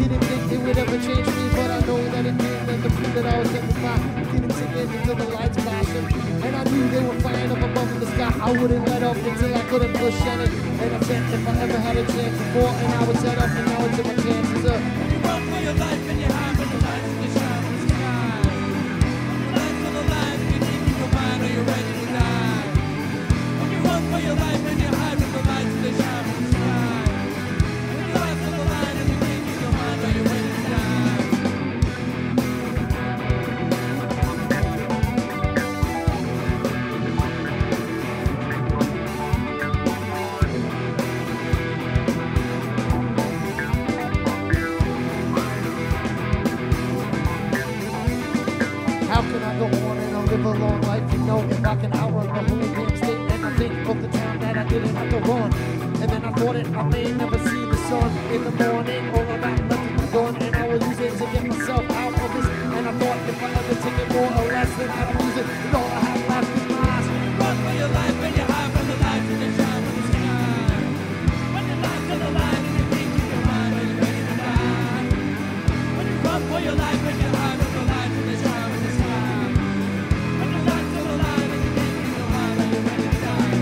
Didn't think it would ever change me, but I know that it did. And the proof that I was never fine. Didn't sink in until the lights flashed. And I knew they were flying up above in the sky. I wouldn't let up until I couldn't push on it. And I said if I ever had a chance before, and I would set up, and now it's in my chances up. You run for your life and you hide when the lights in the shine in the sky. When the lights on the line and you're thinking your mind, are you ready to die? When you run for your life and you hide when the lights in the shine in the sky. When the lights on the line and you're thinking your mind, are you ready to die? How can I go on and I'll live a long life? You know, if I can outrun the whole damn state. And I think of the time that I didn't have to run. And then I thought it, I may never see the sun in the morning. All of that left in my gun, and I will use it to get myself out of this. And I thought if I ever take it more or less, then I'd lose it. And all I have left is my eyes. Run for your life and you hide when the lights in the shine in the sky. When the lights on the line and you're thinking your mind, are you ready to die? When you run for your life and you hide when the lights in the shine in the sky. When the lights on the line and you're thinking your mind, are you ready to die?